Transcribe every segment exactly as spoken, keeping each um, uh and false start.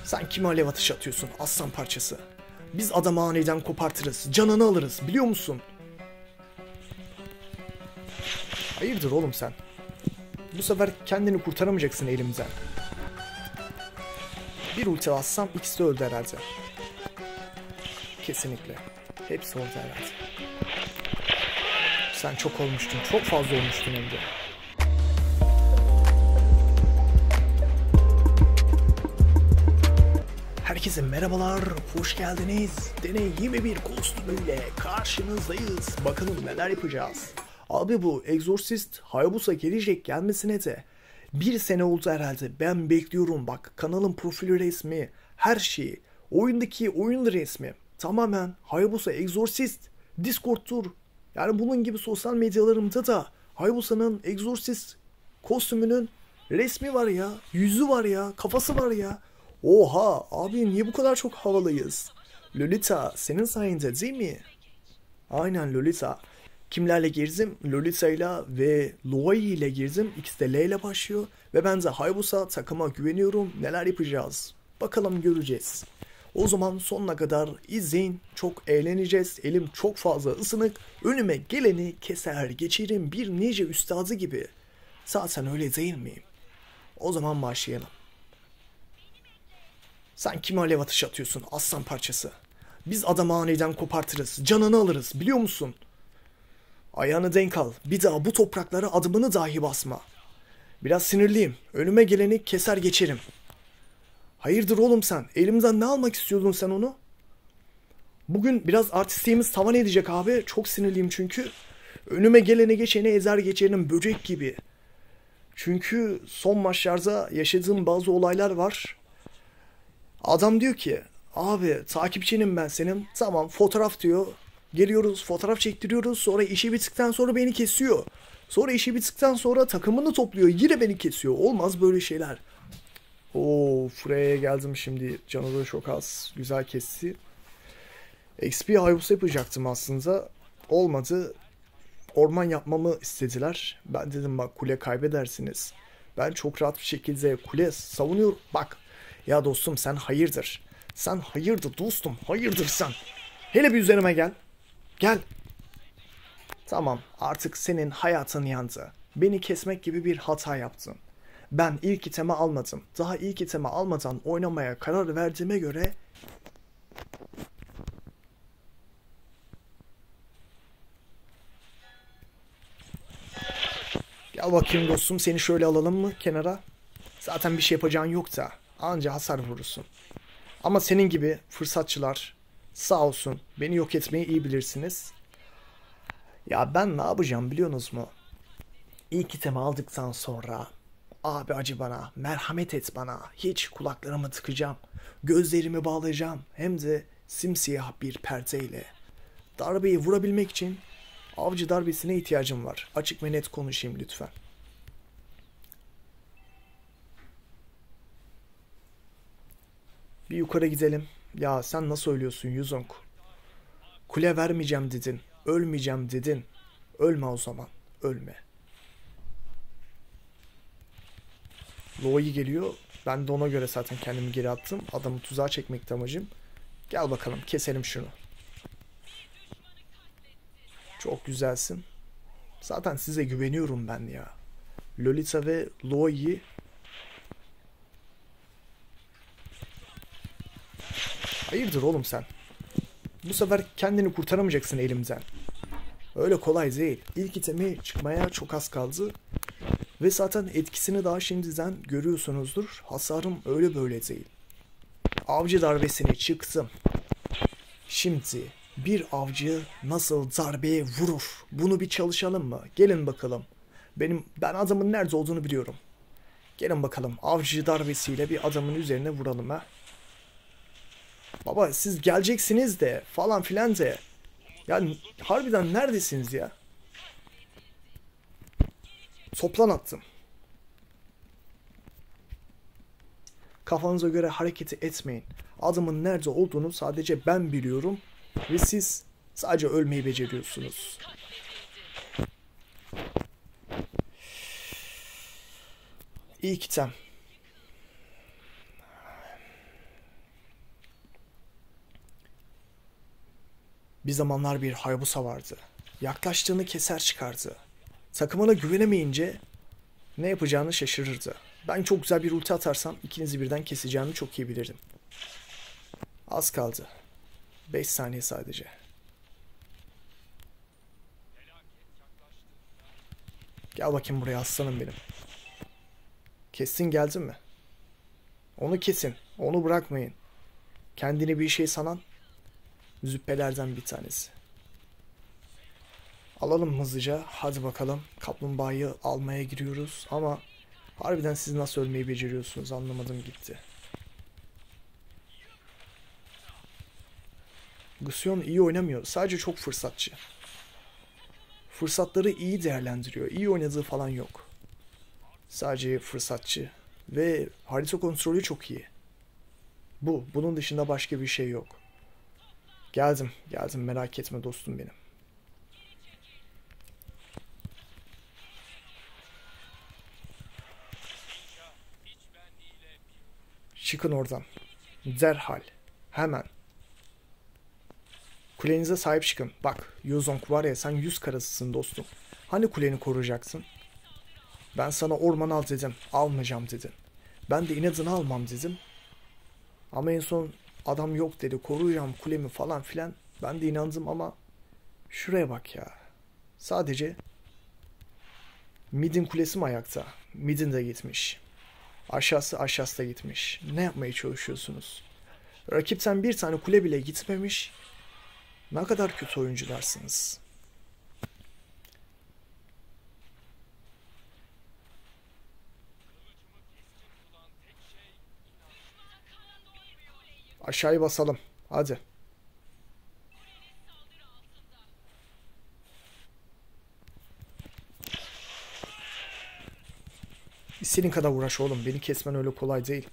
Sen kime alev ateşi atıyorsun aslan parçası? Biz adamı aniden kopartırız, canını alırız biliyor musun? Hayırdır oğlum sen? Bu sefer kendini kurtaramayacaksın elimizden. Bir ulti atsam ikisi de öldü herhalde. Kesinlikle. Hepsi oldu herhalde. Sen çok olmuştun, çok fazla olmuştun hem de. Herkese merhabalar, hoş geldiniz. Deney yirmi bir kostümüyle karşınızdayız. Bakalım neler yapacağız. Abi bu Exorcist Hayabusa gelecek gelmesine de bir sene oldu herhalde. Ben bekliyorum bak, kanalın profili resmi, her şeyi, oyundaki oyun resmi tamamen Hayabusa Exorcist Discord tur. Yani bunun gibi sosyal medyalarımda da Hayabusa'nın Exorcist kostümünün resmi var ya, yüzü var ya, kafası var ya. Oha abi, niye bu kadar çok havalıyız? Lolita senin sayende değil mi? Aynen Lolita. Kimlerle girdim? Lolita ile ve Luai ile girdim. İkisi de L ile başlıyor. Ve ben de Hayabusa takıma güveniyorum. Neler yapacağız? Bakalım göreceğiz. O zaman sonuna kadar izleyin. Çok eğleneceğiz. Elim çok fazla ısınık. Önüme geleni keser geçerim, bir ninja üstadı gibi. Zaten öyle değil miyim? O zaman başlayalım. Sen kime alev ateşi atıyorsun aslan parçası? Biz adamı aniden kopartırız, canını alırız biliyor musun? Ayağını denk al, bir daha bu topraklara adımını dahi basma. Biraz sinirliyim, önüme geleni keser geçerim. Hayırdır oğlum sen, elimden ne almak istiyordun sen onu? Bugün biraz artistliğimiz tavan edecek abi, çok sinirliyim çünkü. Önüme geleni geçeni ezer geçerim böcek gibi. Çünkü son maçlarda yaşadığım bazı olaylar var. Adam diyor ki, abi takipçinim ben senin. Tamam, fotoğraf diyor. Geliyoruz, fotoğraf çektiriyoruz. Sonra işi bittikten sonra beni kesiyor. Sonra işi bittikten sonra takımını topluyor. Yine beni kesiyor. Olmaz böyle şeyler. Oo, Freya'ya geldim şimdi. Canı da çok az. Güzel kesti. X P Hayabusa yapacaktım aslında. Olmadı. Orman yapmamı istediler. Ben dedim bak, kule kaybedersiniz. Ben çok rahat bir şekilde kule savunuyorum. Bak. Ya dostum sen hayırdır? Sen hayırdır dostum? Hayırdır sen? Hele bir üzerime gel. Gel. Tamam, artık senin hayatın yandı. Beni kesmek gibi bir hata yaptın. Ben ilk itemi almadım. Daha ilk itemi almadan oynamaya karar verdiğime göre... Gel bakayım dostum, seni şöyle alalım mı kenara? Zaten bir şey yapacağın yok da. Anca hasar vurursun. Ama senin gibi fırsatçılar sağ olsun beni yok etmeyi iyi bilirsiniz. Ya ben ne yapacağım biliyorsunuz mu? İlk itemi aldıktan sonra abi acı bana, merhamet et bana. Hiç kulaklarımı tıkacağım. Gözlerimi bağlayacağım. Hem de simsiyah bir perdeyle. Darbeyi vurabilmek için avcı darbesine ihtiyacım var. Açık ve net konuşayım lütfen. Bir yukarı gidelim. Ya sen nasıl ölüyorsun Yuzong? Kule vermeyeceğim dedin. Ölmeyeceğim dedin. Ölme o zaman. Ölme. Luai geliyor. Ben de ona göre zaten kendimi geri attım. Adamı tuzağa çekmekti amacım. Gel bakalım keselim şunu. Çok güzelsin. Zaten size güveniyorum ben ya. Lolita ve Luai. Hayırdır oğlum sen? Bu sefer kendini kurtaramayacaksın elimden. Öyle kolay değil. İlk itemi çıkmaya çok az kaldı. Ve zaten etkisini daha şimdiden görüyorsunuzdur. Hasarım öyle böyle değil. Avcı darbesini çıktım. Şimdi bir avcı nasıl darbeye vurur? Bunu bir çalışalım mı? Gelin bakalım. Benim ben adamın nerede olduğunu biliyorum. Gelin bakalım. Avcı darbesiyle bir adamın üzerine vuralım ha. Baba siz geleceksiniz de falan filan de. Yani harbiden neredesiniz ya? Toplan attım. Kafanıza göre hareketi etmeyin. Adamın nerede olduğunu sadece ben biliyorum. Ve siz sadece ölmeyi beceriyorsunuz. İlk item. Bir zamanlar bir Hayabusa vardı. Yaklaştığını keser çıkardı. Takımına güvenemeyince ne yapacağını şaşırırdı. Ben çok güzel bir ulti atarsam ikinizi birden keseceğimi çok iyi bilirdim. Az kaldı. beş saniye sadece. Gel bakayım buraya aslanım benim. Kestin geldin mi? Onu kesin. Onu bırakmayın. Kendini bir şey sanan züppelerden bir tanesi. Alalım hızlıca. Hadi bakalım. Kaplumbağayı almaya giriyoruz. Ama harbiden siz nasıl ölmeyi beceriyorsunuz anlamadım gitti. Gusion iyi oynamıyor. Sadece çok fırsatçı. Fırsatları iyi değerlendiriyor. İyi oynadığı falan yok. Sadece fırsatçı. Ve harita kontrolü çok iyi. Bu. Bunun dışında başka bir şey yok. Geldim. Geldim. Merak etme dostum benim. Çıkın oradan. Derhal. Hemen. Kulenize sahip çıkın. Bak Yuzong var ya sen yüz karasısın dostum. Hani kuleni koruyacaksın? Ben sana orman al dedim. Almayacağım dedin. Ben de inadını almam dedim. Ama en son adam yok dedi. Koruyacağım kulemi falan filan. Ben de inandım ama şuraya bak ya. Sadece midin kulesi mi ayakta? Midin de gitmiş. Aşağısı aşağısı da gitmiş. Ne yapmaya çalışıyorsunuz? Rakipten bir tane kule bile gitmemiş. Ne kadar kötü oyuncularsınız. Aşağıyı basalım. Hadi. İstediğin kadar uğraş oğlum. Beni kesmen öyle kolay değil.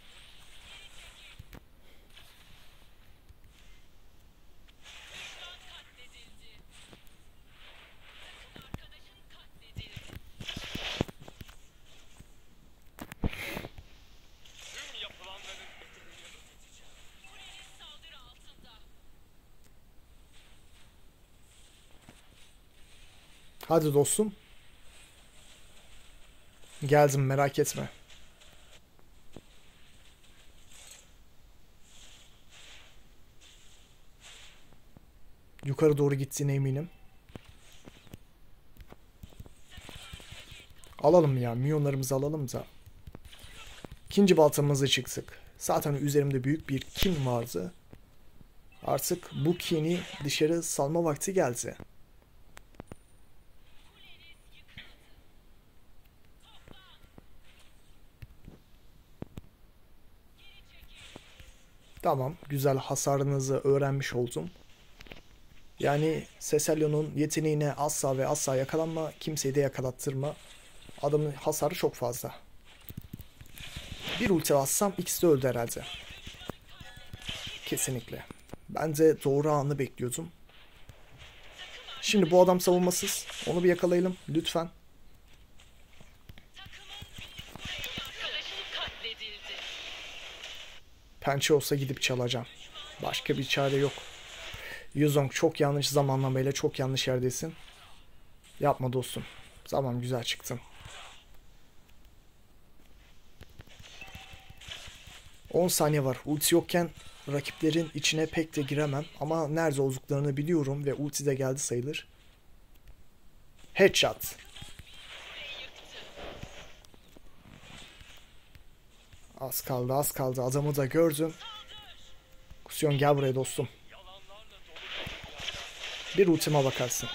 Hadi dostum. Geldim merak etme. Yukarı doğru gittiğine eminim. Alalım ya. Milyonlarımızı alalım da. İkinci baltamızı çıktık. Zaten üzerimde büyük bir kin vardı. Artık bu kini dışarı salma vakti geldi. Tamam. Güzel hasarınızı öğrenmiş oldum. Yani Cecilio'nun yeteneğine asla ve asla yakalanma. Kimseyi de yakalattırma. Adamın hasarı çok fazla. Bir ulti atsam ikisi de öldü herhalde. Kesinlikle. Ben de doğru anı bekliyordum. Şimdi bu adam savunmasız. Onu bir yakalayalım lütfen. Pençe olsa gidip çalacağım. Başka bir çare yok. Yuzong çok yanlış zamanlamayla çok yanlış yerdesin. Yapma dostum. Tamam güzel çıktın. on saniye var. Ulti yokken rakiplerin içine pek de giremem. Ama nerede olduklarını biliyorum ve ulti de geldi sayılır. Headshot. Az kaldı az kaldı. Adamı da gördüm. Gusion gel buraya dostum. Bir ultima bakarsın.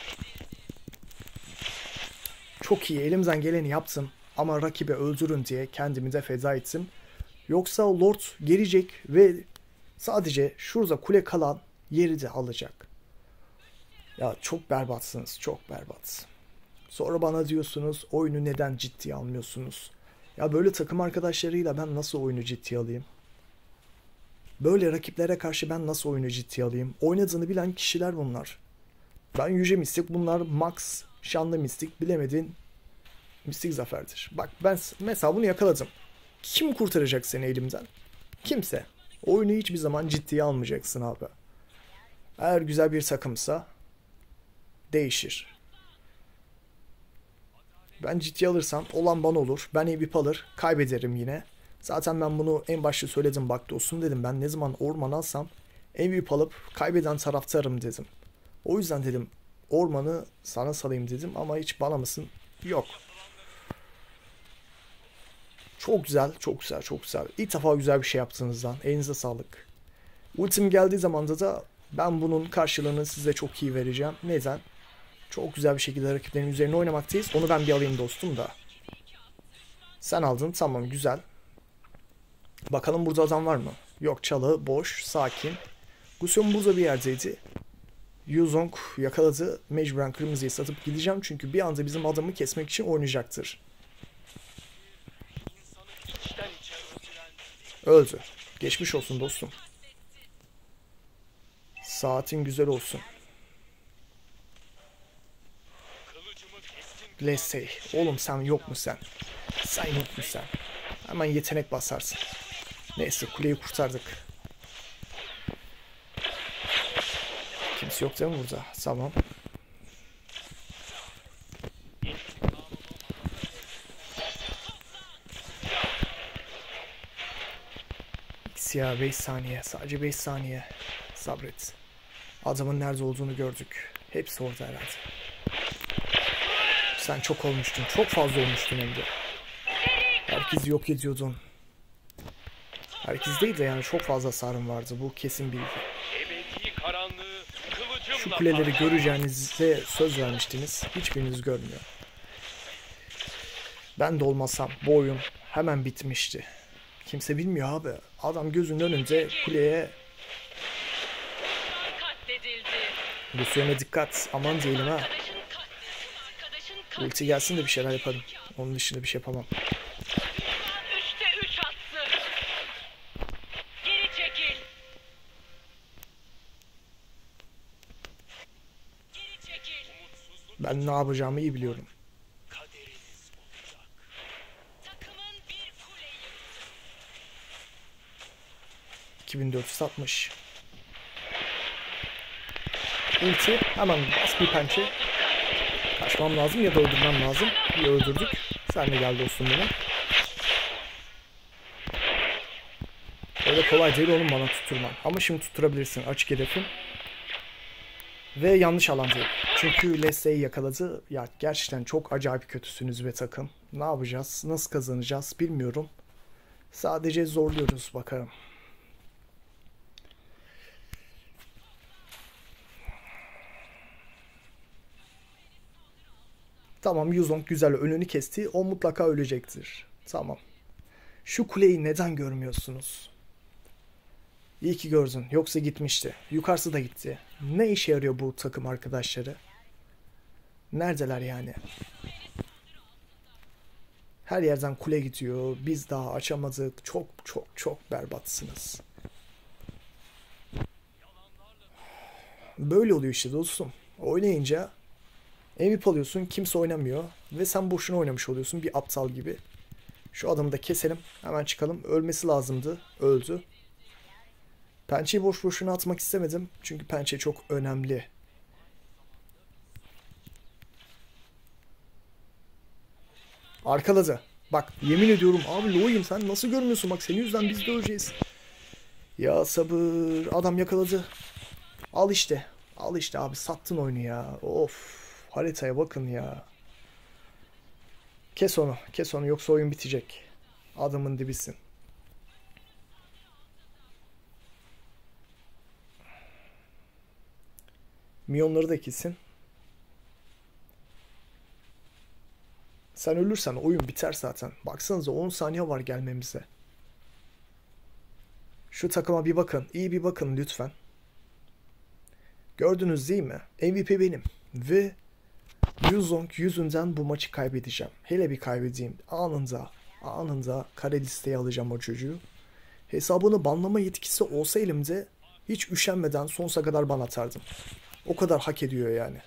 Çok iyi elimden geleni yaptım. Ama rakibi öldürün diye kendimi de feda ettim. Yoksa Lord gelecek ve sadece şurada kule kalan yeri de alacak. Ya çok berbatsınız, çok berbat. Sonra bana diyorsunuz oyunu neden ciddiye almıyorsunuz? Ya böyle takım arkadaşlarıyla ben nasıl oyunu ciddiye alayım? Böyle rakiplere karşı ben nasıl oyunu ciddiye alayım? Oynadığını bilen kişiler bunlar. Ben Yüce Mistik, bunlar Max, Şanlı Mistik, bilemedin Mistik Zafer'dir. Bak ben mesela bunu yakaladım. Kim kurtaracak seni elimden? Kimse. Oyunu hiçbir zaman ciddiye almayacaksın abi. Eğer güzel bir takımsa değişir. Ben ciddiye alırsam olan bana olur. Ben M V P alır. Kaybederim yine. Zaten ben bunu en başta söyledim. Bak dostum dedim. Ben ne zaman orman alsam M V P alıp kaybeden taraftarım dedim. O yüzden dedim ormanı sana salayım dedim. Ama hiç bana mısın? Yok. Çok güzel. Çok güzel. Çok güzel. İlk defa güzel bir şey yaptığınızdan. Elinize sağlık. Ultim geldiği zamanda da ben bunun karşılığını size çok iyi vereceğim. Neden? Çok güzel bir şekilde rakiplerin üzerine oynamaktayız. Onu ben bir alayım dostum da. Sen aldın. Tamam güzel. Bakalım burada adam var mı? Yok, çalı boş. Sakin. Gusion burada bir yerdeydi. Yuzong yakaladı. Mecburen kırmızıyı satıp gideceğim. Çünkü bir anda bizim adamı kesmek için oynayacaktır. Öldü. Geçmiş olsun dostum. Saatin güzel olsun. Lessey. Oğlum sen yok mu sen? Sen yok mu sen? Hemen yetenek basarsın. Neyse kuleyi kurtardık. Kimse yok değil mi burada? Tamam. Siyah beş saniye. Sadece beş saniye. Sabret. Adamın nerede olduğunu gördük. Hepsi orada herhalde. Sen çok olmuştun. Çok fazla olmuştun hem de. Herkesi yok ediyordun. Herkes değil de yani çok fazla hasarım vardı. Bu kesin bilgi. Şu kuleleri göreceğinize söz vermiştiniz. Hiçbiriniz görmüyor. Ben de olmasam bu oyun hemen bitmişti. Kimse bilmiyor abi. Adam gözünün önünde kuleye... Lucian'a dikkat. Aman diyelim ha. Ulti gelsin de bir şeyler yaparım. Onun dışında bir şey yapamam. Ben ne yapacağımı iyi biliyorum. iki bin dört yüz altmış. Ulti hemen bas bir pençe. Kaçmam lazım ya da öldürmem lazım. Bir öldürdük. Sen de gel dostum benim. Öyle kolay değil oğlum bana tutturman. Ama şimdi tutturabilirsin. Açık hedefin. Ve yanlış alan değil. Çünkü Leslie'yi yakaladı. Ya gerçekten çok acayip kötüsünüz be takım. Ne yapacağız? Nasıl kazanacağız bilmiyorum. Sadece zorluyoruz bakalım. Tamam, Yuzong güzel önünü kesti. O mutlaka ölecektir. Tamam. Şu kuleyi neden görmüyorsunuz? İyi ki gördün. Yoksa gitmişti. Yukarısı da gitti. Ne işe yarıyor bu takım arkadaşları? Neredeler yani? Her yerden kule gidiyor. Biz daha açamadık. Çok çok çok berbatsınız. Böyle oluyor işte dostum. Oynayınca M V P alıyorsun. Kimse oynamıyor. Ve sen boşuna oynamış oluyorsun. Bir aptal gibi. Şu adamı da keselim. Hemen çıkalım. Ölmesi lazımdı. Öldü. Pençeyi boş boşuna atmak istemedim. Çünkü pençe çok önemli. Arkaladı. Bak yemin ediyorum abi Lo'yum, sen nasıl görmüyorsun? Bak senin yüzünden biz de öleceğiz. Ya sabır. Adam yakaladı. Al işte. Al işte abi, sattın oyunu ya. Of. Haritaya bakın ya. Kes onu. Kes onu yoksa oyun bitecek. Adamın dibisin. Milyonları da kesin. Sen ölürsen oyun biter zaten. Baksanıza on saniye var gelmemize. Şu takıma bir bakın. İyi bir bakın lütfen. Gördünüz değil mi? M V P benim. Ve Yuzong yüzünden bu maçı kaybedeceğim. Hele bir kaybedeyim. Anında, anında kare listeye alacağım o çocuğu. Hesabını banlama yetkisi olsa elimde hiç üşenmeden sonsuza kadar ban atardım. O kadar hak ediyor yani.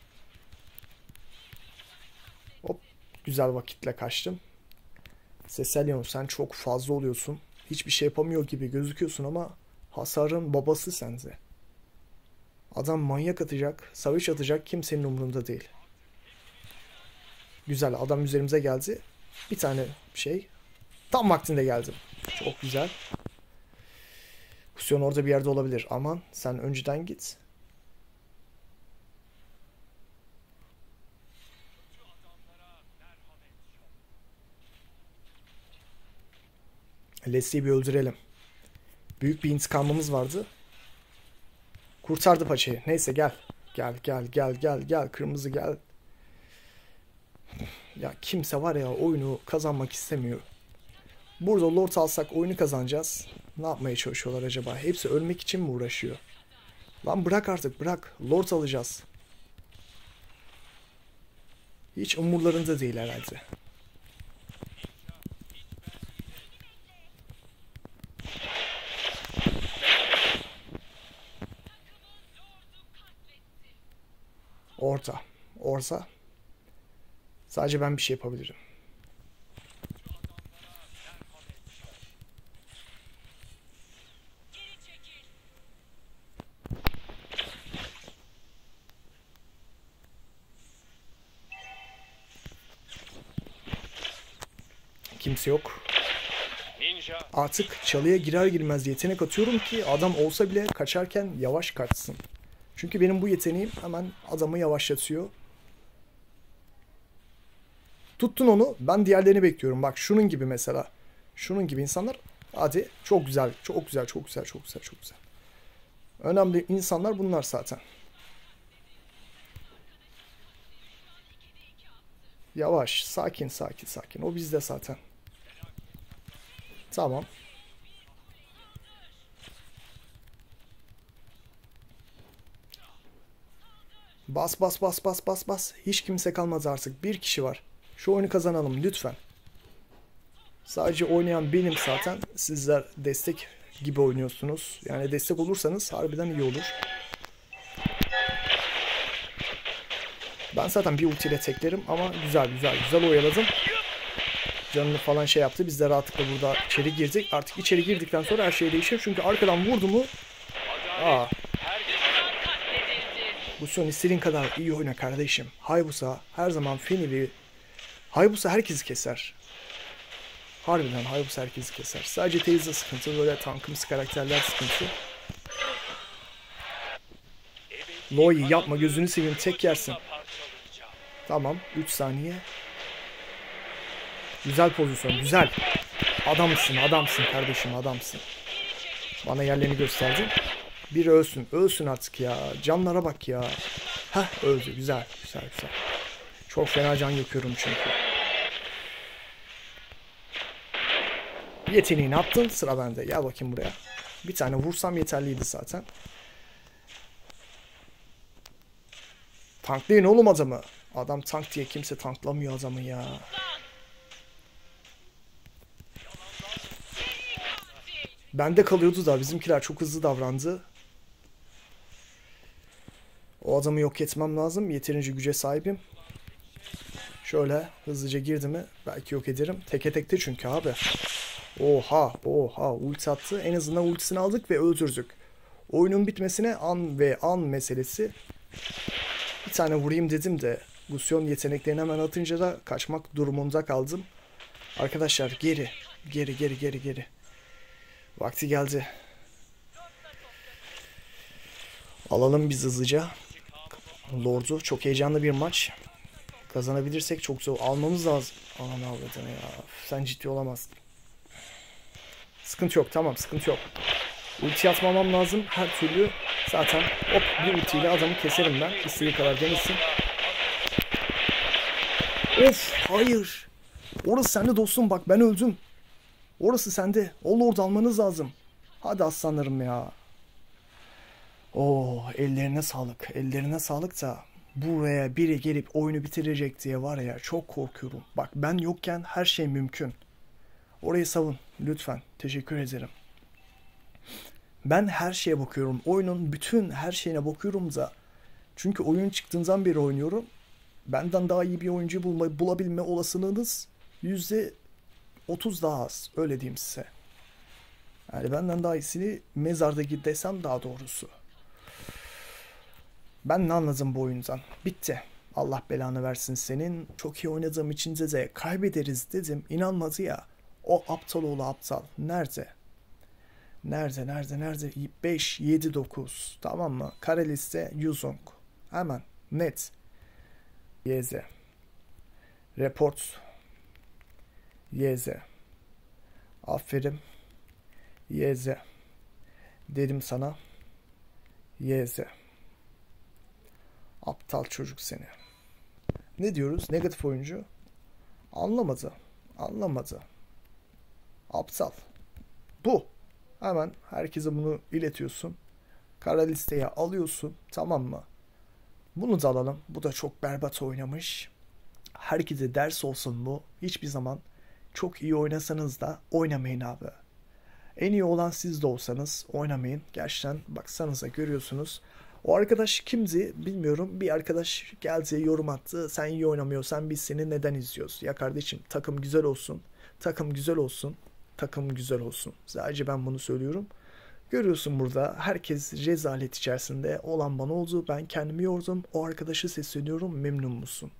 Hop, güzel vakitle kaçtım. Cecilion, sen çok fazla oluyorsun. Hiçbir şey yapamıyor gibi gözüküyorsun ama hasarın babası sende. Adam manyak atacak, savaş atacak, kimsenin umurunda değil. Güzel, adam üzerimize geldi. Bir tane şey. Tam vaktinde geldim. Çok güzel. Kusyon orada bir yerde olabilir. Aman sen önceden git. Leslie'yi bir öldürelim. Büyük bir intikamımız vardı. Kurtardı paçayı. Neyse gel. Gel gel gel gel gel. Kırmızı gel. Ya kimse var ya oyunu kazanmak istemiyor. Burada Lord alsak oyunu kazanacağız. Ne yapmaya çalışıyorlar acaba? Hepsi ölmek için mi uğraşıyor? Lan bırak artık bırak. Lord alacağız. Hiç umurlarında değil herhalde. Orta. Orta. Sadece ben bir şey yapabilirim. Kimse yok. Artık çalıya girer girmez yetenek atıyorum ki adam olsa bile kaçarken yavaş kaçsın. Çünkü benim bu yeteneğim hemen adamı yavaşlatıyor. Tuttun onu. Ben diğerlerini bekliyorum. Bak şunun gibi mesela. Şunun gibi insanlar. Hadi çok güzel. Çok güzel. Çok güzel. Çok güzel. Çok güzel. Önemli insanlar bunlar zaten. Yavaş. Sakin sakin sakin. O bizde zaten. Tamam. Bas bas bas bas bas bas. Hiç kimse kalmadı artık. Bir kişi var. Şu oyunu kazanalım lütfen. Sadece oynayan benim zaten. Sizler destek gibi oynuyorsunuz. Yani destek olursanız harbiden iyi olur. Ben zaten bir ultiyle teklerim ama güzel güzel güzel oyaladım. Canını falan şey yaptı. Biz de rahatlıkla burada içeri girdik. Artık içeri girdikten sonra her şey değişir. Çünkü arkadan vurdu mu... Aa. Bu son istediğin kadar iyi oyna kardeşim. Hayabusa her zaman Fenil'i... Hayabusa herkesi keser. Harbiden Hayabusa herkesi keser. Sadece teyze sıkıntı. Böyle tankımsı karakterler sıkıntı. Loi yapma gözünü seveyim tek yersin. Tamam üç saniye. Güzel pozisyon güzel. Adamsın adamsın kardeşim adamsın. Bana yerlerini gösterdin. Biri ölsün ölsün artık ya. Canlara bak ya. Heh öldü güzel güzel güzel. Çok fena can yakıyorum çünkü. Yeteneğini attın sıra bende. Gel bakayım buraya. Bir tane vursam yeterliydi zaten. Tanklayın oğlum adamı. Adam tank diye kimse tanklamıyor adamı ya. Bende kalıyordu da bizimkiler çok hızlı davrandı. O adamı yok etmem lazım. Yeterince güce sahibim. Şöyle hızlıca girdi mi belki yok ederim. Teke tekte çünkü abi. Oha oha ulti attı. En azından ultisini aldık ve öldürdük. Oyunun bitmesine an ve an meselesi. Bir tane vurayım dedim de Gusyon yeteneklerini hemen atınca da kaçmak durumunda kaldım. Arkadaşlar geri geri geri geri geri. Vakti geldi. Alalım biz hızlıca. Lord'u. Çok heyecanlı bir maç. Kazanabilirsek çok zor. Almamız lazım. Aman avradını ya. Sen ciddi olamazsın. Sıkıntı yok. Tamam sıkıntı yok. Ulti atmamam lazım. Her türlü zaten hop bir ultiyle adamı keserim ben. İstediği kadar denesin. Of hayır. Orası sende dostum bak ben öldüm. Orası sende. O Lord almanız lazım. Hadi aslanlarım ya. Oo ellerine sağlık. Ellerine sağlık da buraya biri gelip oyunu bitirecek diye var ya çok korkuyorum. Bak ben yokken her şey mümkün. Orayı savun lütfen. Teşekkür ederim. Ben her şeye bakıyorum. Oyunun bütün her şeyine bakıyorum da. Çünkü oyun çıktığından beri oynuyorum. Benden daha iyi bir oyuncu bulma, bulabilme olasılığınız yüzde otuz daha az. Öyle diyeyim size. Yani benden daha iyisini mezardaki desem daha doğrusu. Ben ne anladım bu oyundan? Bitti. Allah belanı versin senin. Çok iyi oynadığım için de kaybederiz dedim. İnanmadı ya. O aptal oğlu aptal. Nerede? Nerede, nerede, nerede? beş, yedi, dokuz. Tamam mı? Kare liste Yuzong. Hemen. Net. Y Z. Report. Y Z. Aferin. Y Z. Dedim sana. Y Z. Aptal çocuk seni. Ne diyoruz? Negatif oyuncu. Anlamadı. Anlamadı. Aptal. Bu. Hemen herkese bunu iletiyorsun. Kara listeye alıyorsun. Tamam mı? Bunu da alalım. Bu da çok berbat oynamış. Herkese ders olsun bu. Hiçbir zaman çok iyi oynasanız da oynamayın abi. En iyi olan siz de olsanız oynamayın. Gerçekten baksanıza görüyorsunuz. O arkadaş kimdi bilmiyorum. Bir arkadaş geldi yorum attı. Sen iyi oynamıyorsan biz seni neden izliyoruz? Ya kardeşim takım güzel olsun. Takım güzel olsun. Takım güzel olsun. Sadece ben bunu söylüyorum. Görüyorsun burada herkes rezalet içerisinde olan bana oldu. Ben kendimi yordum. O arkadaşı sesleniyorum. Memnun musun?